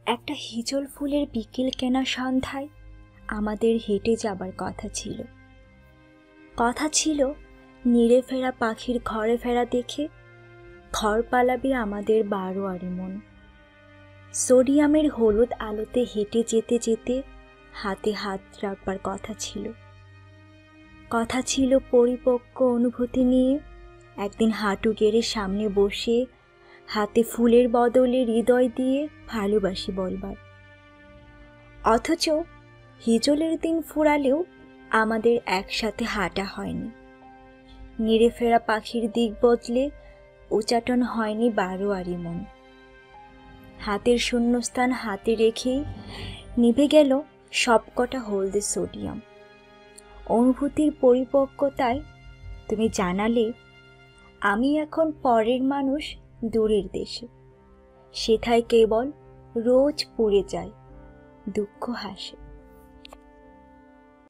একটা হিজল ফুলের বিকেল কেনা সন্ধ্যায় আমাদের হেঁটে যাবার কথা ছিল নিড়ে ফেরা পাখির ঘরে ফেরা দেখে ঘর পালাবে আমাদের বারোয়ারি মন। সোডিয়ামের হলুদ আলোতে হেঁটে যেতে যেতে হাতে হাত রাখবার কথা ছিল পরিপক্ক অনুভূতি নিয়ে একদিন হাঁটু গেড়ে সামনে বসে হাতে ফুলের বদলে হৃদয় দিয়ে ভালোবাসি বলবার। অথচ হিজলের দিন ফুরালেও আমাদের একসাথে হাঁটা হয়নি, নিড়ে ফেরা পাখির দিক বদলে উচাটন হয়নি বারোয়ারি মন। হাতের শূন্যস্থান হাতে রেখেই নিভে গেল সবকটা হলদে সোডিয়াম। অনুভূতির পরিপক্কতায় তুমি জানালে আমি এখন পরের মানুষ, দূরের দেশে, সেথায় কেবল রোজ পুড়ে যায়, দুঃখ হাসে।